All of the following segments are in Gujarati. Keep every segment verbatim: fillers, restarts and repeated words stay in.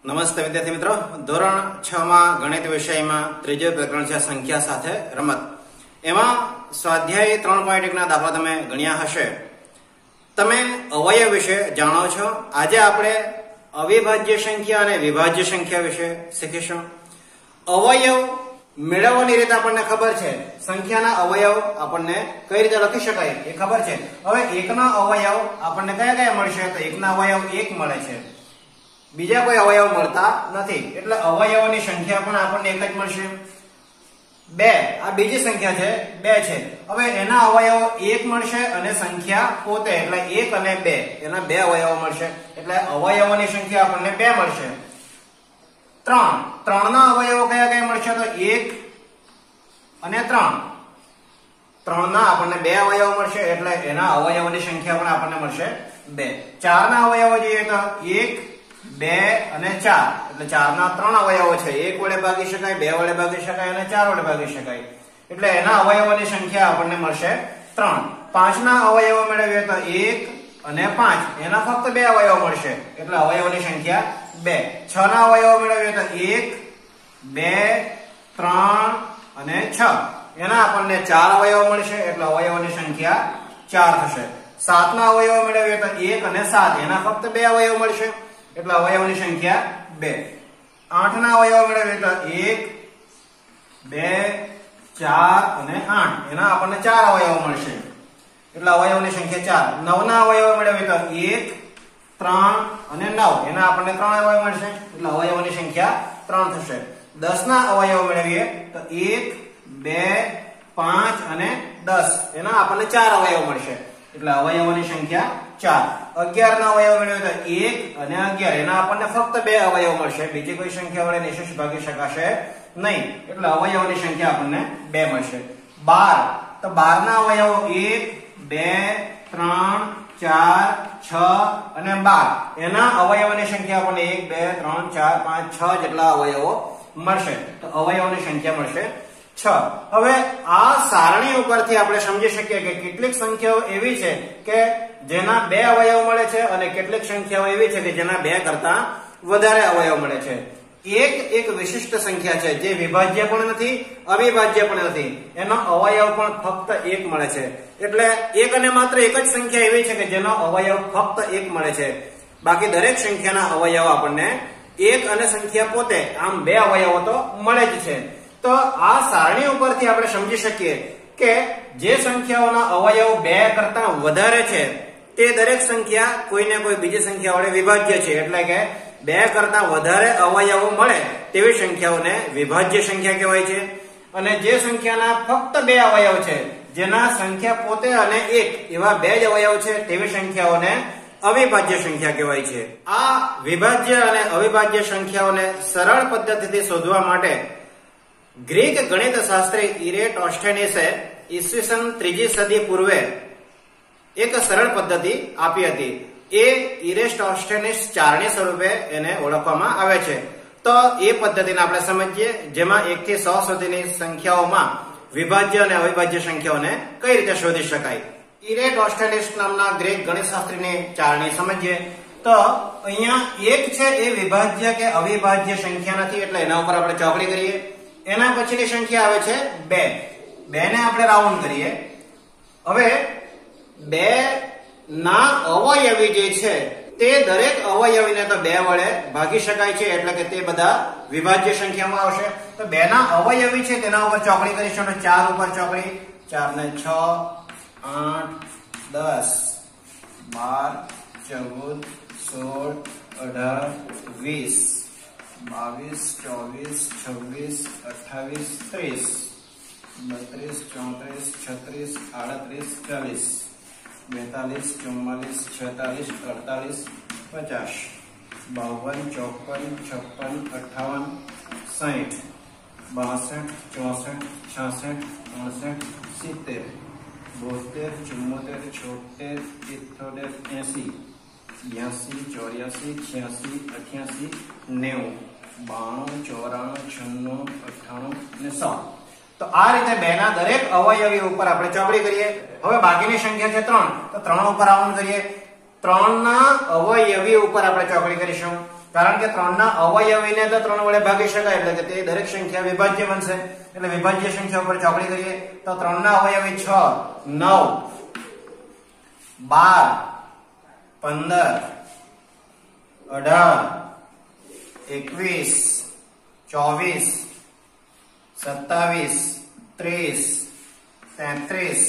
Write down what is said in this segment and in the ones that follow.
નમસ્તે વિદ્યાર્થી મિત્રો, ધોરણ છ માં ગણિત વિષયમાં ત્રીજું પ્રકરણ છે સંખ્યા સાથે રમત. એમાં સ્વાધ્યાય ત્રણ પોઈન્ટ એક ના દાખલા તમે ગણ્યા હશે. તમે અવયવ વિશે જાણો છો. આજે આપણે અવિભાજ્ય સંખ્યા અને વિભાજ્ય સંખ્યા વિશે શીખીશું. અવયવ મેળવવાની રીત આપણને ખબર છે. સંખ્યાના અવયવ આપણને કઈ રીતે લખી શકાય એ ખબર છે. હવે એકના અવયવ આપણને કયા કયા મળશે? તો એકના અવયવ એક મળે છે, બીજા કોઈ અવયવ મળતા નથી. એટલે અવયવોની સંખ્યા પણ આપણને એક જ મળશે. બે, આ બીજી સંખ્યા છે, બે છે. હવે એના અવયવ એક મળશે અને સંખ્યા પોતે એટલે એક અને બે, એના બે અવયવો મળશે. એટલે અવયવોની સંખ્યા આપણને બે મળશે. ત્રણ, ત્રણ ના અવયવો કયા કયા મળશે? તો એક અને ત્રણ. ત્રણ ના આપણને બે અવયવો મળશે એટલે એના અવયવોની સંખ્યા પણ આપણને મળશે બે. ચાર ના અવયવો જોઈએ તો એક, બે અને ચાર. એટલે ચાર ના ત્રણ અવયવો છે. એક વડે ભાગી શકાય, બે વડે ભાગી શકાય અને ચાર વડે ભાગી શકાય. એટલે એના અવયવોની સંખ્યા આપણને મળશે ત્રણ. પાંચ ના અવયવો મેળવીએ તો એક અને પાંચ, એના ફક્ત બે અવયવો મળશે એટલે અવયવોની સંખ્યા બે. છ ના અવયવો મેળવીએ તો એક, બે, ત્રણ અને છ, એના આપણને ચાર અવયવો મળશે એટલે અવયવોની સંખ્યા ચાર થશે. સાત ના અવયવો મેળવીએ તો એક અને સાત, એના ફક્ત બે અવયવો મળશે એટલે અવયવોની સંખ્યા બે. આઠ ના અવયવો મેળવીએ તો એક, બે, ચાર અને આઠ, એના આપણને ચાર અવયવો મળશે એટલે અવયવોની સંખ્યા ચાર. નવ ના અવયવો મેળવીએ તો એક, ત્રણ અને નવ, એના આપણને ત્રણ અવયવ મળશે એટલે અવયવોની સંખ્યા ત્રણ થશે. દસ ના અવયવો મેળવીએ તો એક, બે, પાંચ અને દસ, એના આપણને ચાર અવયવ મળશે એટલે અવયવોની સંખ્યા ચાર. અગિયાર ના અવયવ મેળવીએ તો એક અને અગિયાર, એના આપણને ફક્ત બે અવયવ મળશે, બીજી કોઈ સંખ્યા વડે નિશેષ ભાગી શકાશે નહીં એટલે અવયવોની સંખ્યા આપણને બે મળશે. બાર, તો બાર ના અવયવો એક, બે, ત્રણ, ચાર, છ અને બાર, એના અવયવોની સંખ્યા આપણને એક, બે, ત્રણ, ચાર, પાંચ, છ જેટલા અવયવો મળશે તો અવયવોની સંખ્યા મળશે છ. હવે આ સારણી ઉપરથી આપણે સમજી શકીએ કે કેટલીક સંખ્યાઓ એવી છે કે જેના બે અવયવ મળે છે અને કેટલીક સંખ્યાઓ એવી છે કે જેના બે કરતા વધારે અવયવ મળે છે. એક એક વિશિષ્ટ સંખ્યા છે જે વિભાજ્ય પણ નથી, અવિભાજ્ય પણ નથી, એનો અવયવ પણ ફક્ત એક મળે છે. એટલે એક અને માત્ર એક જ સંખ્યા એવી છે કે જેનો અવયવ ફક્ત એક મળે છે. બાકી દરેક સંખ્યાના અવયવ આપણને એક અને સંખ્યા પોતે આમ બે અવયવો તો મળે જ છે. તો આ સારણી ઉપરથી આપણે સમજી શકીએ કે જે સંખ્યાઓના અવયવ બે કરતા વધારે છે તે દરેક સંખ્યા કોઈને કોઈ બીજી સંખ્યા વડે વિભાજ્ય છે. એટલે કે બે કરતા વધારે અવયવો મળે તેવી સંખ્યાઓને વિભાજ્ય સંખ્યા કહેવાય છે. અને જે સંખ્યાના ફક્ત બે અવયવ છે, જેના સંખ્યા પોતે અને એક એવા બે જ અવયવ છે, તેવી સંખ્યાઓને અવિભાજ્ય સંખ્યા કહેવાય છે. આ વિભાજ્ય અને અવિભાજ્ય સંખ્યાઓને સરળ પદ્ધતિથી શોધવા માટે ગ્રીક ગણિત શાસ્ત્રી ઇરેટોસ્થેનીસે ઈસવીસન ત્રીજી સદી પૂર્વે એક સરળ પદ્ધતિ આપી હતી. એ ઇરેટોસ્થેનીસ ચારણી સ્વરૂપે એને ઓળખવામાં આવે છે. તો એ પદ્ધતિને આપણે સમજીએ, જેમાં એક થી સો સુધીની સંખ્યાઓમાં વિભાજ્ય અને અવિભાજ્ય સંખ્યાઓને કઈ રીતે શોધી શકાય. ઇરેટોસ્થેનીસ નામના ગ્રીક ગણિત શાસ્ત્રીની ચારણી સમજીએ તો અહીંયા એક છે એ વિભાજ્ય કે અવિભાજ્ય સંખ્યા નથી એટલે એના ઉપર આપણે ચોકડી કરીએ. એના પછીની સંખ્યા આવે છે બે. બે ને આપણે રાઉન્ડ કરીએ. હવે બે ના અવયવી જે છે તે દરેક અવયવીને તો બે વડે ભાગી શકાય છે એટલે કે તે બધા વિભાજ્ય સંખ્યામાં આવશે. તો બે ના અવયવી છે તેના ઉપર ચોકડી કરીશું તો ચાર ઉપર ચોકડી. ચાર ને છ, આઠ, દસ, બાર, ચૌદ, સોળ, અઢાર, વીસ, બાવીસ, ચોવીસ, છવ્વીસ, અઠ્ઠાવીસ, ત્રીસ, બત્રીસ, ચોત્રીસ, છત્રીસ, આડત્રીસ, ચાલીસ, બેતાલીસ, ચુમ્માલીસ, છેતાલીસ, અડતાલીસ, પચાસ, બાવન, ચોપન, છપ્પન, અઠાવન, સાહીઠ, બાસઠ, ચોસઠ, છાસઠ, અડસઠ, સિત્તેર, બોતેર, ચુમ્મોતેર, છોતેર, ઇઠ્ઠોતેર, એસી, બ્યાસી, ચોર્યાસી, છ્યાસી, અઠ્યાસી, નેવું, બાણું, ચોરાણું, છન્નું, અઠ્ઠાણું અને સો. તો આ રીતે બે ના દરેક અવયવી ઉપર આપણે ચોકડી કરીએ. હવે બાકીની સંખ્યા છે ત્રણ, તો ત્રણ ઉપર રાઉન્ડ કરીએ. ત્રણ ના અવયવી ઉપર આપણે ચોકડી કરીશું. કારણ કે ત્રણ ના અવયવીને તો ત્રણ વડે ભાગી શકાય એટલે કે તે દરેક સંખ્યા વિભાજ્ય બનશે એટલે વિભાજ્ય સંખ્યા ઉપર ચોકડી કરીએ તો ત્રણ ના અવયવી છ, નવ, બાર, પંદર, અઢાર, એકવીસ, ચોવીસ, સત્તાવીસ, ત્રીસ, તેત્રીસ,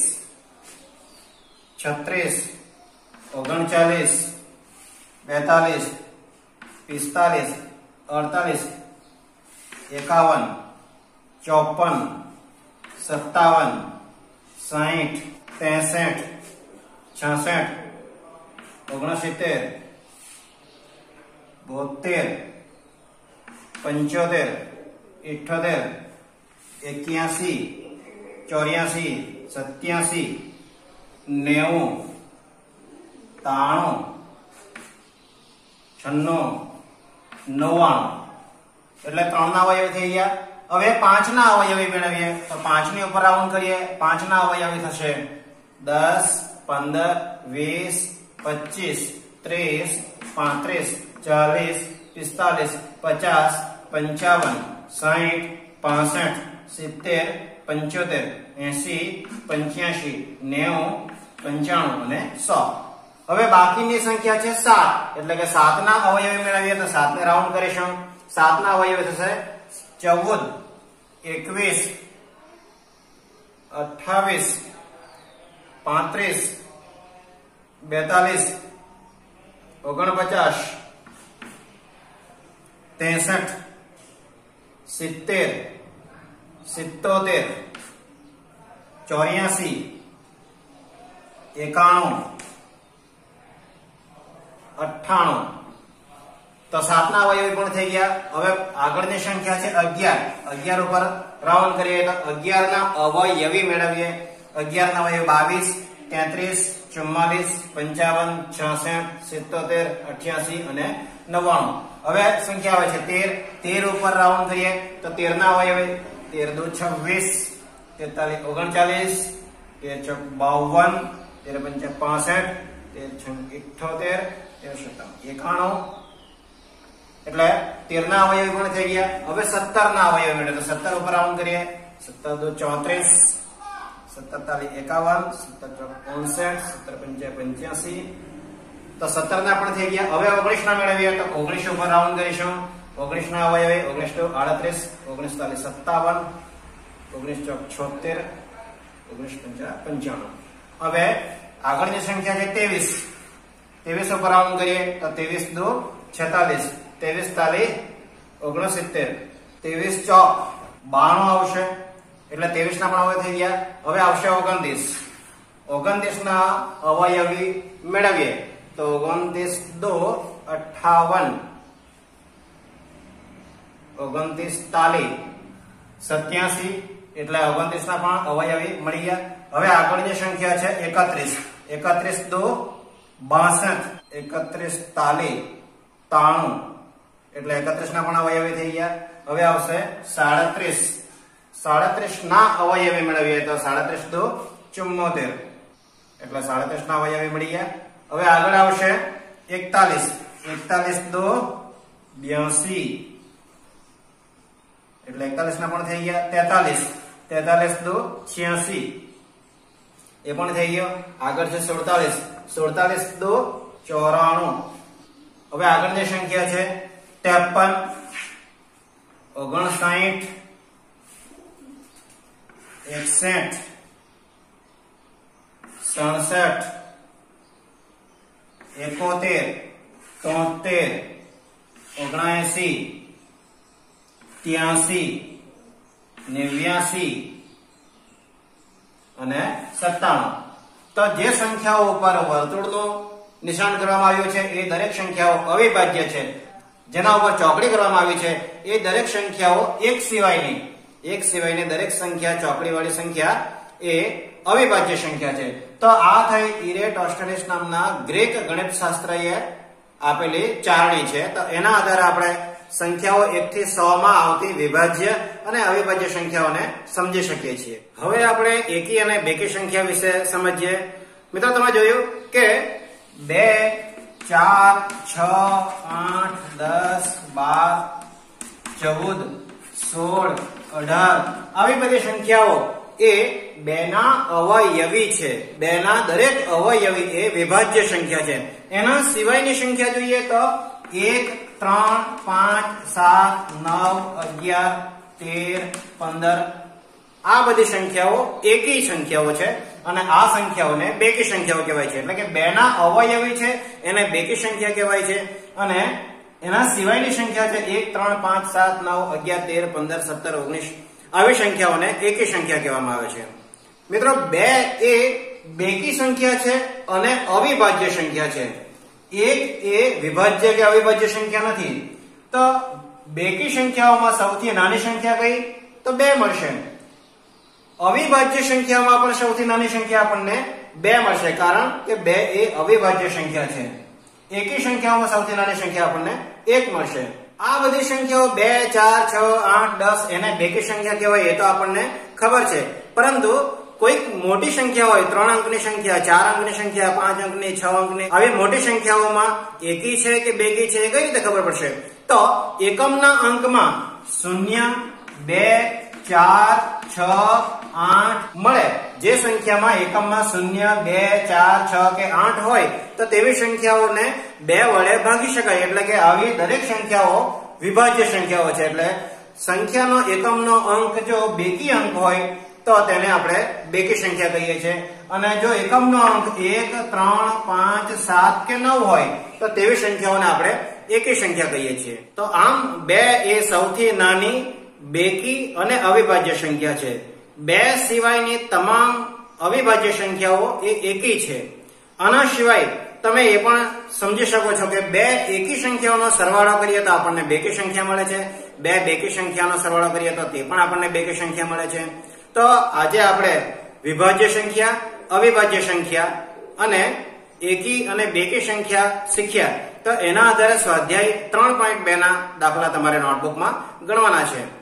છત્રીસ, ઓગણચાલીસ, બેતાલીસ, પિસ્તાલીસ, અડતાલીસ, એકાવન, ચોપન, સત્તાવન, સાહીઠ, ત્રેસઠ, છાસઠ, ઓગણસિત્તેર, બોતેર, પંચોતેર, ઇઠ્ઠોતેર, એક્યાસી, ચોર્યાસી, સત્યાસી, નેવું, ત્રાણું, છન્નું, નવ્વાણું એટલે ત્રણ ના અવયવી થઈ ગયા. હવે પાંચ ના અવયવી મેળવીએ તો પાંચ ની ઉપર રાઉન્ડ કરીએ. પાંચ ના અવયવી થશે દસ, પંદર, વીસ, પચીસ, ત્રીસ, પાંત્રીસ, ચાલીસ, પિસ્તાલીસ, પચાસ, પંચાવન, સાહીઠ, પાસઠ, સિત્તેર, પંચોતેર, એસી, પંચ્યાસી, નેવું, પંચાણું અને સો. હવે બાકીની સંખ્યા છે સાત એટલે કે સાત ના અવયવી મેળવીએ તો સાત ને રાઉન્ડ કરીશું. સાત ના અવયવી થશે ચૌદ, એકવીસ, અઠ્ઠાવીસ, પાંત્રીસ, બેતાલીસ, ઓગણપચાસ, ત્રેસઠ, સિત્તેર, સિત્તોતેર, ચોર્યાસી, એકાણું, અઠ્ઠાણું. તો સાત ના અવયવી પણ થઈ ગયા. હવે આગળની સંખ્યા છે અગિયાર. અગિયાર ઉપર રાઉન્ડ કરીએ તો અગિયાર ના અવયવી મેળવીએ. અગિયાર ના અવયવી બાવીસ, તેત્રીસ, ચુમ્માલીસ, પંચાવન, છાસઠ, સિત્તોતેર, અઠ્યાસી અને નવ્વાણું. હવે સંખ્યા આવે છે તેર. તેર ઉપર રાઉન્ડ કરીએ તો તેર ના અવયવી તેર દુ છવ્વીસ, તેતાલીસ, ઓગણચાલીસ, તેર ચોક બાવન, તેર પંચા પાસઠ, તેર છ ઇઠ્ઠોતેર, તેર સત્તાવન, એકાણું એટલે તેર ના અવયવી પણ થઈ ગયા. હવે સત્તર ના અવયવી મેળવે તો સત્તર ઉપર રાઉન્ડ કરીએ. સત્તર દુ ચોત્રીસ, સત્તર તાલી એકાવન, સત્તર ચોક ઓગણસાઠ, સત્તર પંચા પંચ્યાસી તો સત્તર ના પણ થઈ ગયા. હવે ઓગણીસ ના મેળવીએ તો ઓગણીસ ઉપર રાઉન્ડ કરીશું. ઓગણીસ ના અવયવી ઓગણીસ ટુ આડત્રીસ, ઓગણીસ તાલી સત્તાવન, ઓગણીસ ચોક છોતેર, ઓગણીસ પંચા પંચાણું. હવે આગળની સંખ્યા છે ત્રેવીસ. ત્રેવીસ ઉપર રાઉન્ડ કરીએ તો ત્રેવીસ દુ છેતાલીસ, ત્રેવીસ તાલી ઓગણસિત્તેર, ત્રેવીસ ચોક બાણું આવશે એટલે ત્રેવીસ ના પણ હવે થઈ ગયા. હવે આવશે ઓગણત્રીસ. ઓગણત્રીસ ના અવયવી મેળવીએ તો ઓગણત્રીસ દો અઠાવન, ઓગણત્રીસ તાલી સત્યાસી એટલે ઓગણત્રીસ ના પણ અવયવી મળી ગયા. હવે આગળની સંખ્યા છે એકત્રીસ. એકત્રીસ દો બાસઠ, એકત્રીસ તાલી ત્રાણું એટલે એકત્રીસ ના પણ અવયવી થઈ ગયા. હવે આવશે સાડત્રીસ. સાડત્રીસ ના અવયવી મેળવીએ તો સાડત્રીસ દો ચુમ્મોતેર એટલે સાડત્રીસ ના અવયવી મળી ગયા. હવે આગળ આવશે એકતાલીસ. એકતાલીસ દો બ્યાસી એટલે એકતાલીસ ના પણ થઈ ગયા. તેતાલીસ. તેતાલીસ દો છ્યાસી એ પણ થઈ ગયો. આગળ છે સુડતાલીસ. સુડતાલીસ દો ચોરાણું. હવે આગળની સંખ્યા છે ત્રેપન, ઓગણસાઠ, એકસઠ, સડસઠ, એકોતેર, તોતેર, ઓગણએસી, ત્યાસી, નેવ્યાસી અને સત્તાણું. તો જે સંખ્યાઓ ઉપર વર્તુળનું નિશાન કરવામાં આવ્યું છે એ દરેક સંખ્યાઓ અવિભાજ્ય છે. જેના ઉપર ચોકડી કરવામાં આવી છે એ દરેક સંખ્યાઓ એક સિવાયની એક સિવાયની દરેક સંખ્યા ચોકડી વાળી સંખ્યા એ અવિભાજ્ય સંખ્યા છે. તો આ થઈ ઇરેટોસ્ટેનિસ નામના ગ્રીક ગણિત શાસ્ત્રીએ આપેલી ચારણી છે. તો એના આધારે આપણે સંખ્યાઓ એક થી સો માં આવતી વિભાજ્ય અને અવિભાજ્ય સંખ્યાઓને સમજી શકીએ છીએ. હવે આપણે એકી અને બેકી સંખ્યા વિશે સમજીએ. મિત્રો તમે જોયું કે બે, છ, ચાર, છ, આઠ, દસ, બાર, ચૌદ, સોળ, અઢાર આવી બધી સંખ્યાઓ એ બે ના અવયવી છે. બે ના દરેક અવયવી એ વિભાજ્ય સંખ્યા છે. એના સિવાયની સંખ્યા જોઈએ તો એક, ત્રણ, પાંચ, સાત, નવ, અગિયાર, તેર, પંદર આ બધી સંખ્યાઓ એકી સંખ્યાઓ છે અને આ સંખ્યાઓને બેકી સંખ્યાઓ કહેવાય છે. એટલે કે બે ના અવયવી છે એને બેકી સંખ્યા કહેવાય છે અને એના સિવાયની સંખ્યા છે એક, ત્રણ, પાંચ, સાત, નવ, અગિયાર, તેર, પંદર, સત્તર, ઓગણીસ આવી સંખ્યાઓને એકી સંખ્યા કહેવામાં આવે છે. મિત્રો બે એ બેકી સંખ્યા છે અને અવિભાજ્ય સંખ્યા છે. એક એ વિભાજ્ય કે અવિભાજ્ય સંખ્યા નથી. તો બેકી સંખ્યાઓમાં સૌથી નાની સંખ્યા કઈ? તો બે મળશે. અવિભાજ્ય સંખ્યામાં પણ સૌથી નાની સંખ્યા આપણને બે મળશે કારણ કે બે એ અવિભાજ્ય સંખ્યા છે. એકી સંખ્યાઓમાં સૌથી નાની સંખ્યા આપણને એક મળશે. આ બધી સંખ્યાઓ બે, ચાર, છ, આઠ, દસ એને બેકી સંખ્યા કહેવાય એ તો આપણને ખબર છે. પરંતુ કોઈક મોટી સંખ્યા હોય, ત્રણ અંકની સંખ્યા, ચાર અંકની સંખ્યા, પાંચ અંકની, છ અંકની આવી મોટી સંખ્યાઓમાં એકી છે કે બેકી છે એ કઈ રીતે ખબર પડશે? તો એકમના અંકમાં શૂન્ય, બે, ચાર, છ, આઠ મળે. જે સંખ્યામાં એકમમાં શૂન્ય, બે, ચાર, છ કે આઠ હોય તો તેવી સંખ્યાઓને બે વડે ભાગી શકાય. એટલે કે આવી દરેક સંખ્યાઓ વિભાજ્ય સંખ્યાઓ છે. એટલે સંખ્યાનો એકમનો અંક જો બેકી અંક હોય તો તેને આપણે બેકી સંખ્યા કહીએ છીએ અને જો એકમનો અંક એક, ત્રણ, પાંચ, સાત કે નવ હોય તો તેવી સંખ્યાઓને આપણે એકી સંખ્યા કહીએ છીએ. તો આમ બે એ સૌથી નાની બેકી અને અવિભાજ્ય સંખ્યા છે. બે સિવાયની તમામ અવિભાજ્ય સંખ્યાઓ એ એકી છે. આના સિવાય તમે એ પણ સમજી શકો છો કે બે એકી સંખ્યાઓનો સરવાળો કરીએ તો આપણને બેકી સંખ્યા મળે છે. બે બેકી સંખ્યાનો સરવાળો કરીએ તો તે પણ આપણને બેકી સંખ્યા મળે છે. તો આજે આપણે વિભાજ્ય સંખ્યા, અવિભાજ્ય સંખ્યા અને એકી અને બેકી સંખ્યા શીખ્યા. તો એના આધારે સ્વાધ્યાય ત્રણ પોઈન્ટ બે ના દાખલા તમારે નોટબુકમાં ગણવાના છે.